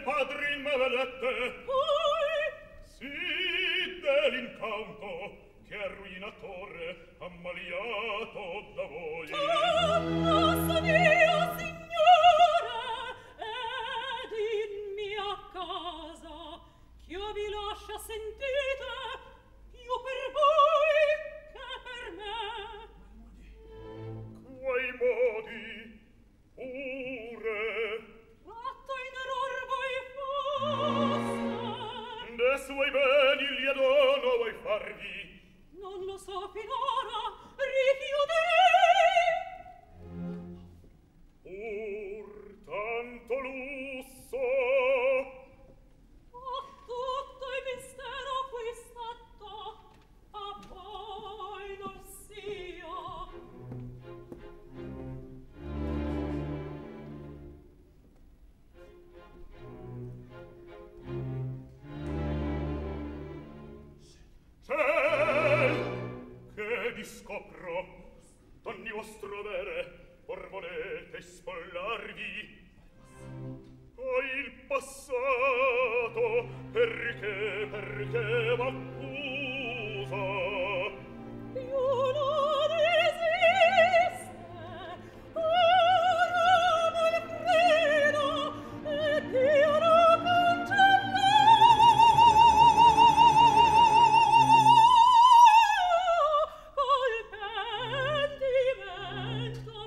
il padrin m'avete sì dell'incanto che è ruinatore ammaliato da voi Posso Dio signore ed in mia casa ch'io vi lascia sentite io per voi che per me quei modi pure fatto in error voi fosse de suoi beni gli addono vuoi farvi non lo so finora rifiuterei pur tanto lusso a tutto il mistero qui stato a voi non sia che vi scopro d'ogni vostro avere or volete spollarvi il passato perché m'accusa più non esiste ora Malfredo e Dio lo cancella col pentimento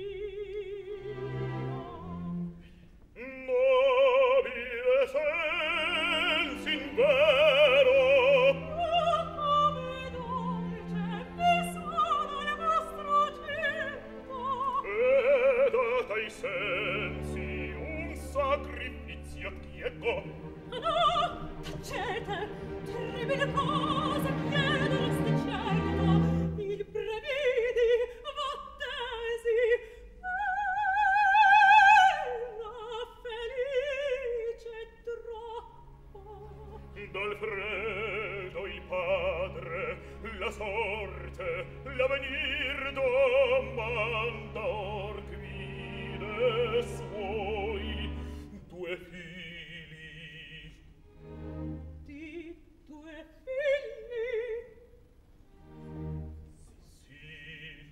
mio nobile sensi in vero come dolce mi sono il vostro cibo ed a tai sensi un sacrificio chiedo no tacete terribile cosa chiedereste certo il previdi vattesi la felice troppo dal freddo il padre la sorte l'avvenir domanda or qui de suoi due figli di due figli sì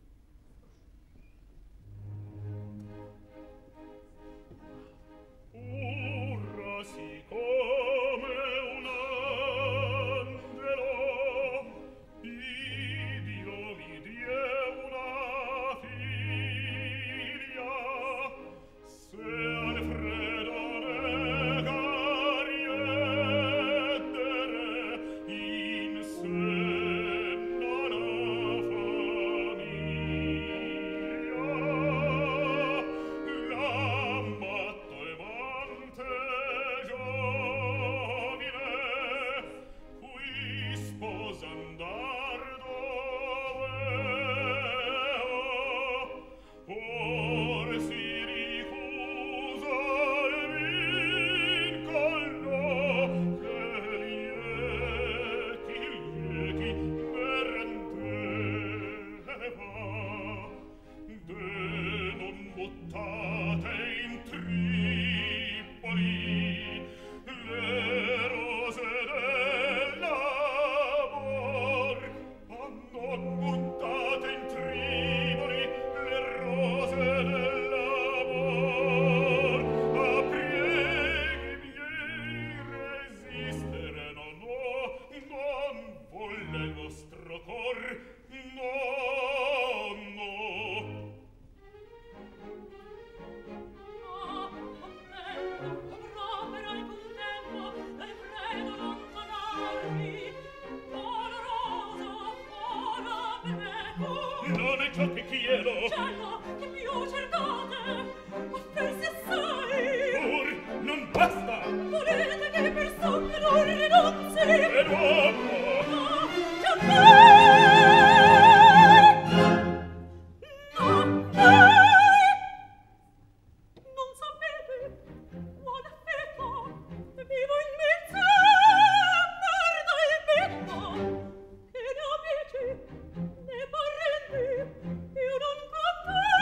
ora siccome un angelo Iddio mi die una figlia se Alfredo negar iettere in sé non ha famiglia l'ammatto e vante giovine cui sposandar doveo or si ricusa il vincolo che lieti me rendeva de non buttate in Tripoli le rose dell'amor a non buttate in Tripoli le rose dell'amor a prieghi miei resistere non volle il vostro cor no proprio alcun tempo dal freddo lontanarmi doloroso fora per me non è ciò che chiedo cielo che più cercate offensi assai pur non basta volete che per somma non rinunzi e l'uomo no già mai no mai non sapete quale affetto vivo in mezzo guarda il becco che ne amici né parenti io non conto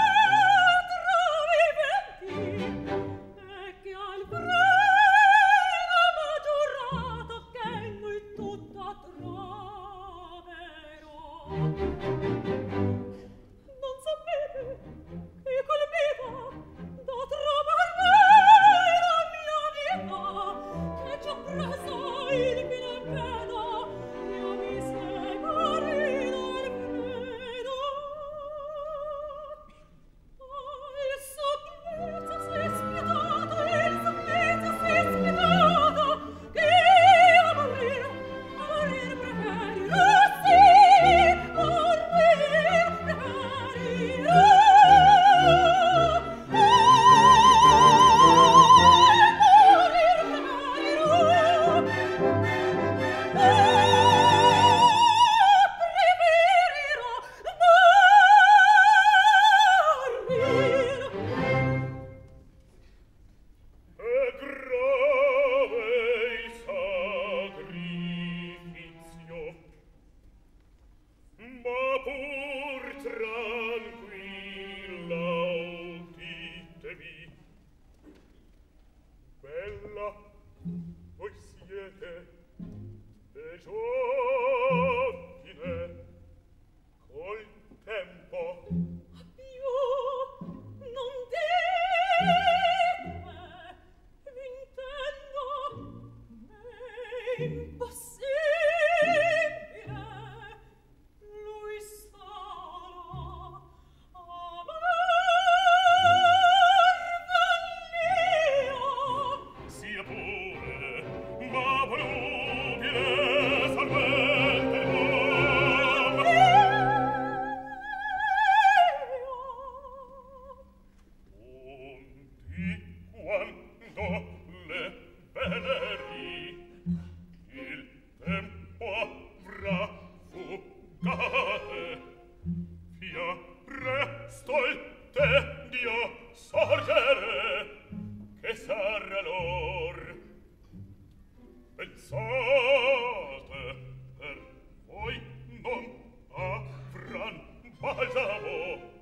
voi siete e giovine col tempo più non dite intendo è impossibile lui sarà amor sia pure ma volubile salvente quando le veneri il tempo avrà fugate via presto il tedio sorgere che sarà lor pensate per voi non avran balsamo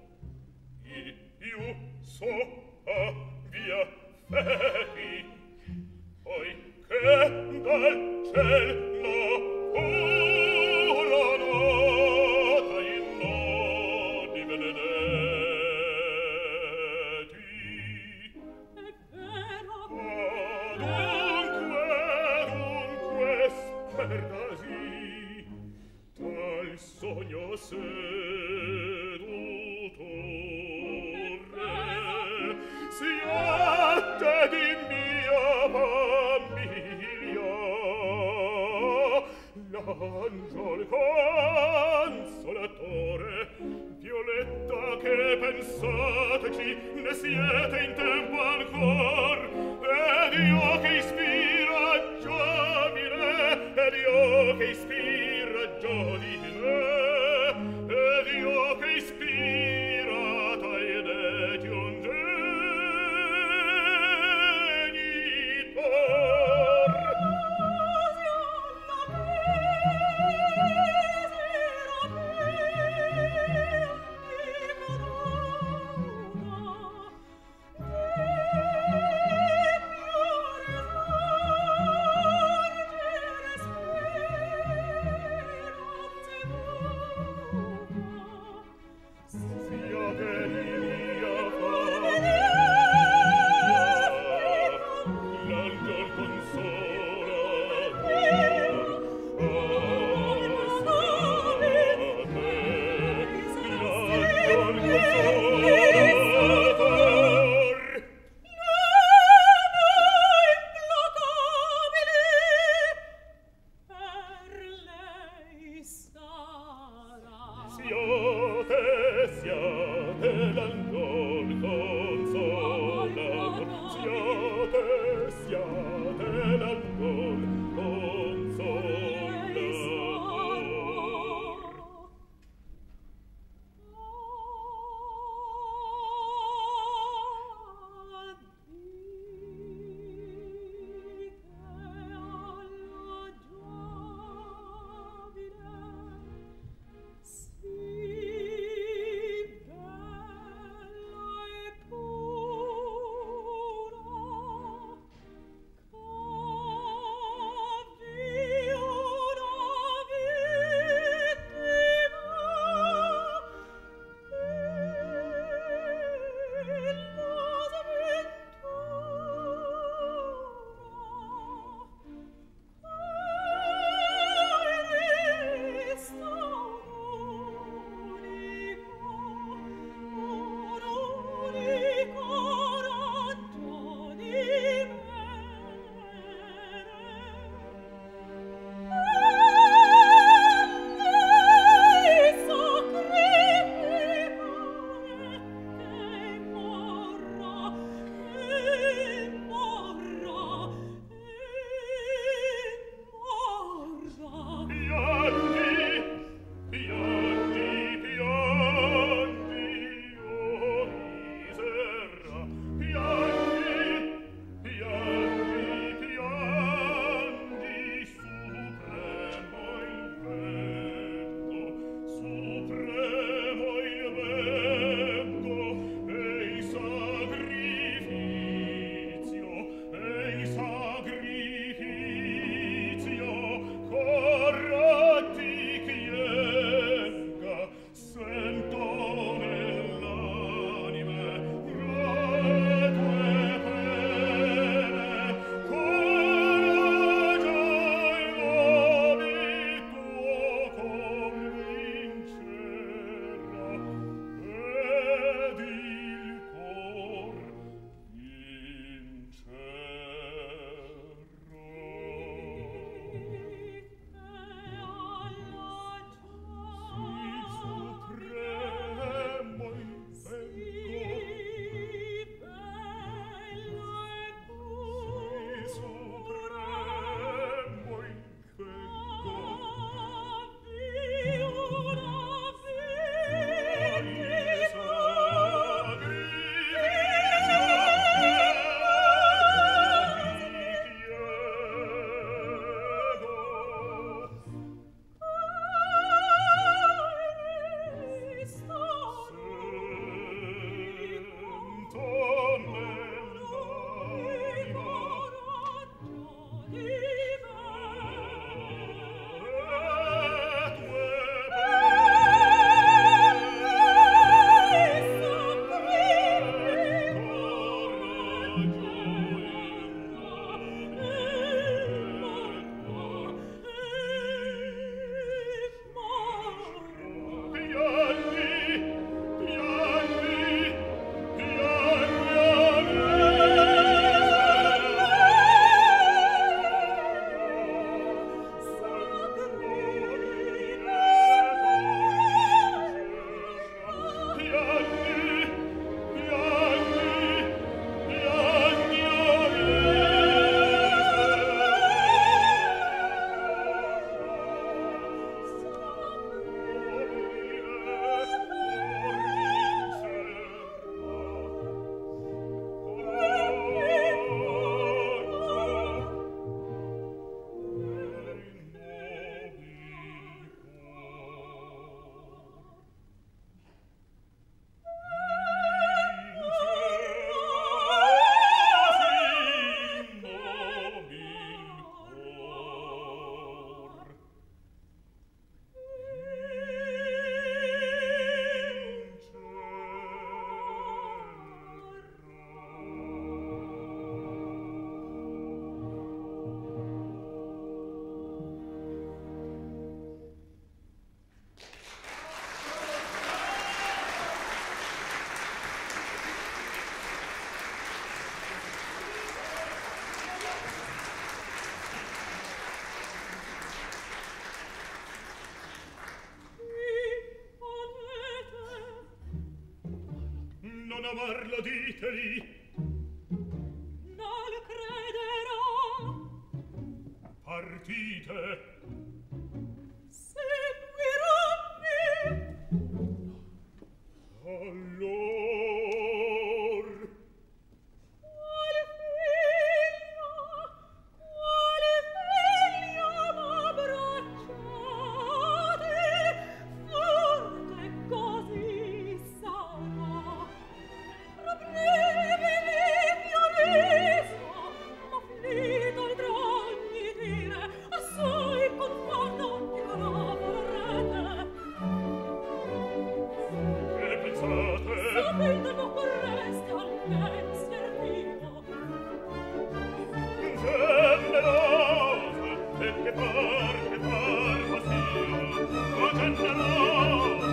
io so via feti poiché dal cielo ora nota in nodi benedetti è vero dunque sperdasi tal sogno sedutore siate di mia famiglia l'angiol consolatore Violetta che pensateci ne siete in tempo ancor ed io che ispira giovine ed io che ispira giovine ed io che ispirata ed è di un genitor amarlo diteli. Non crederò. Partite. Seguirammi. Allor. Quale figlio m'abbracciate, forte così sarà. Rapnevili mio viso, m'afflitto oltre ogni dire, assai conforto che collaborate. Che pensate? Sapete non vorreste al pensier mio. Generose, e che far vazio. Oh, generose,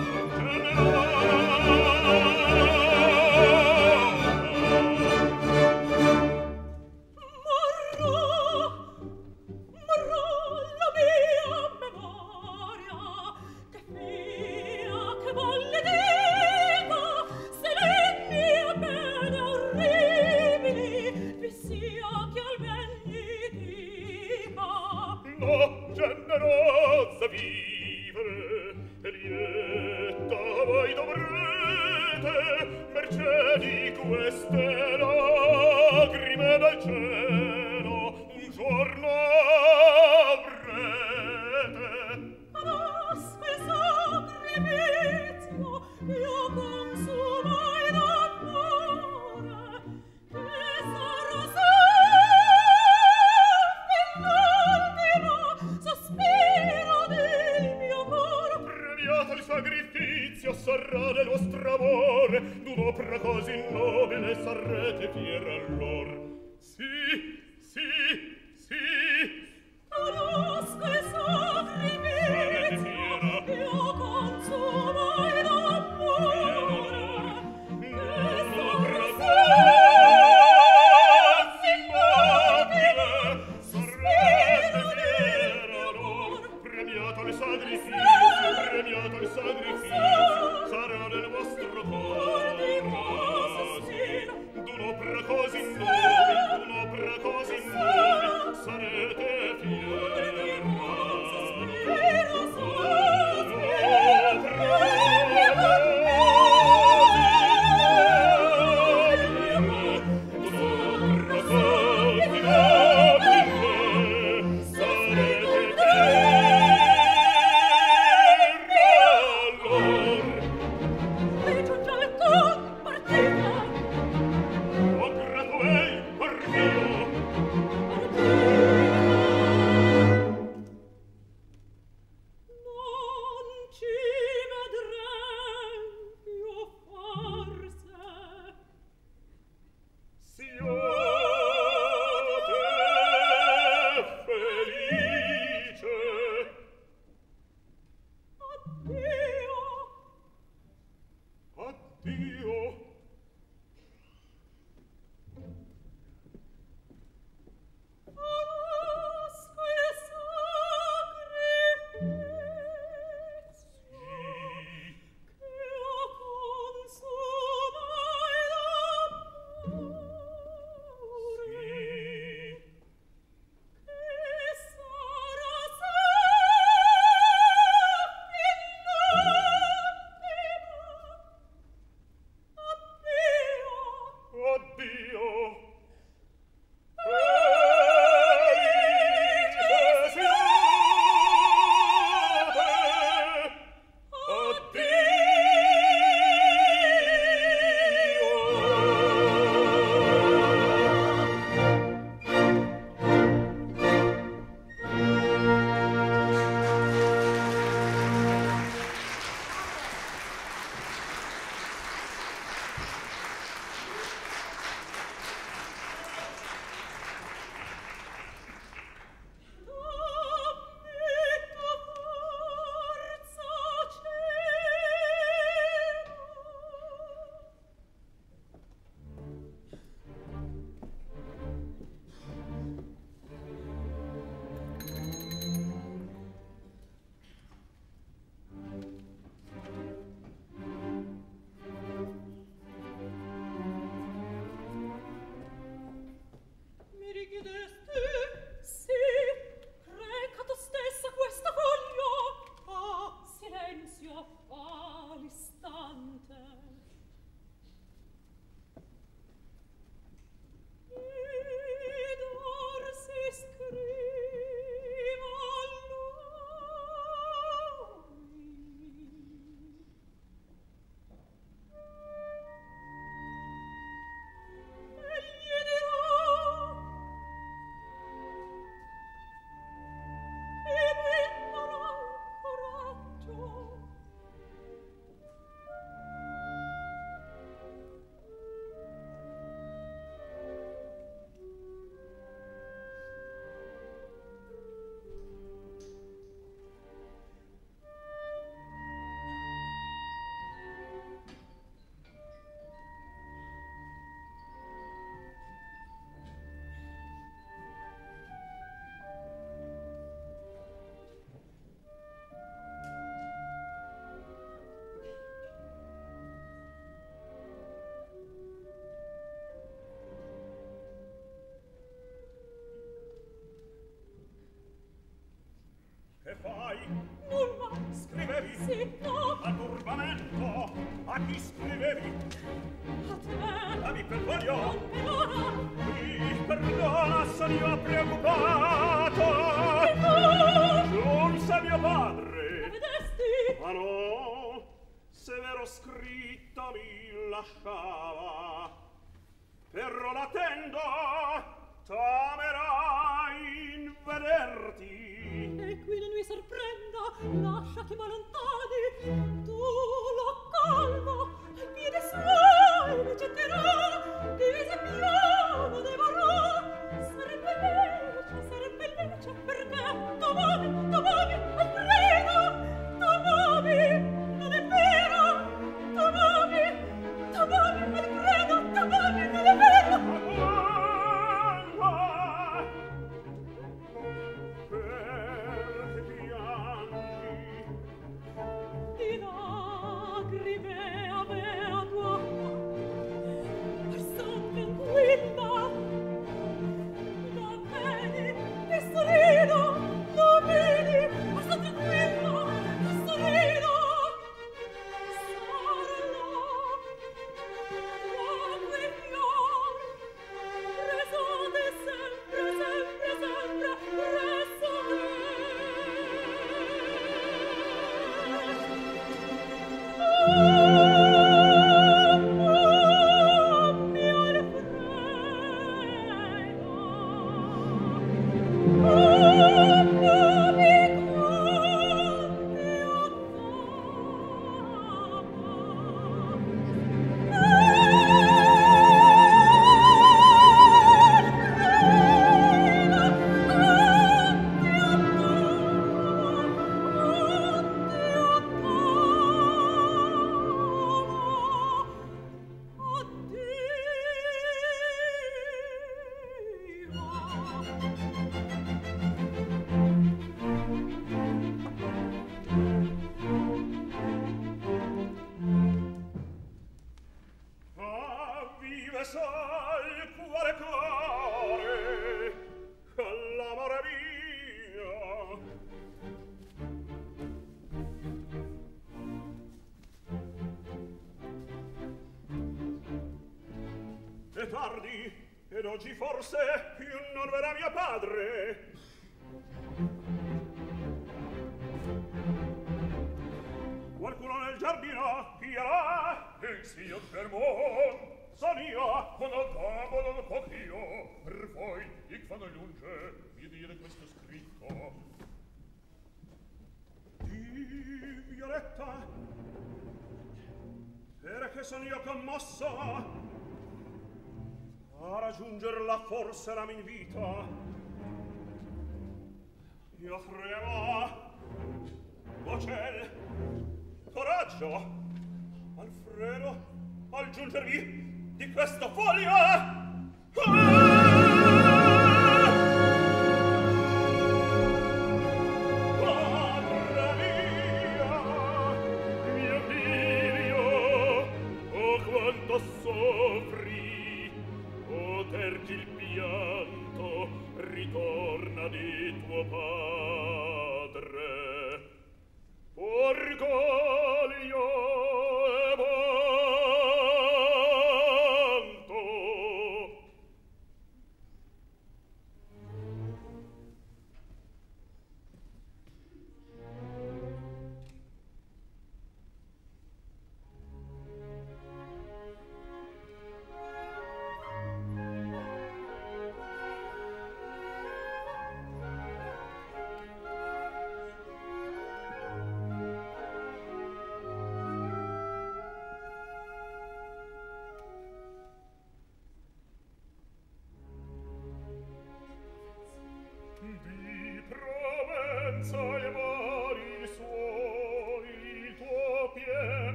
Morrò la mia memoria, che fia, che volle dica, se le mie pene orribili vi sia che al ben gli dica. no, generosa vivere, e lieta voi dovrete, mercé di queste lagrime dal cielo, un giorno avrete. Adesso il sacrificio io consumai d'amore, che sarà sempre l'ultimo sospiro del mio cor. Premiato il sacrificio sarà del vostro amore, d'un'opera così nobile sarrete fiera allor. Sì, Nulla. Scrivevi? Sì, no. Al turbamento? A chi scrivevi? A te. A mi per voglio? Non per ora. Mi perdona, sono io preoccupato. Non sei mio padre. La vedesti? Ma no, severo scritto mi lasciava. Però la tenda, t'amerai in vederti. E qui non mi sorprenda, lascia che m'allontani. Tu lo calmo, ai piedi suoi mi getterò, divise piano devorò. Sarebbe legge, perché t'amami, Alfredo, t'amami, non è vero, t'amami, Alfredo, t'amami, non è vero. Di lacrime a me a tua, son tranquilla. Da bene, che sorrido, lo vedi, son tranquilla, che sorrido. Sarà l'acqua e fior, resate sempre, sempre, sempre, resate. Vive sol cuore core con l'amore mio. È tardi ed oggi forse più non verrà mio padre. Qualcuno nel giardino chiederà il signor Fermon. Son io, con il capo del cocchio, per voi, ich fanno lunge, mi dire questo scritto. Di Violetta, perché son io commosso, a raggiungerla forse la m'invita. Io fremo, o ciel, coraggio, Alfredo, al giungervi di questa follia! Padre mio figlio, oh quanto soffri, oh tergi il pianto, ritorna di tuo padre. Orgoglio e vanto.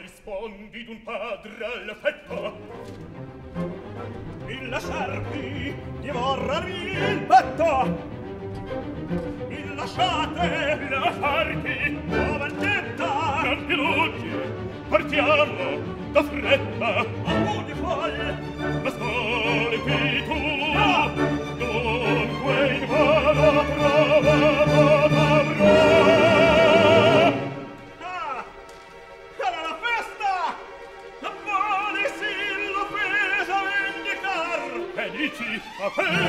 rispondi d'un padre all'affetto. Il lasciarvi divorrarmi il petto. Il lasciate lasciarti la vendetta. Non ti lungi, partiamo da fretta. A di folle ascolti tu. Ah! Dunque in vano trovato d'avrò. Ah! Era la festa! Volessi l'offesa vendicar! E dici, a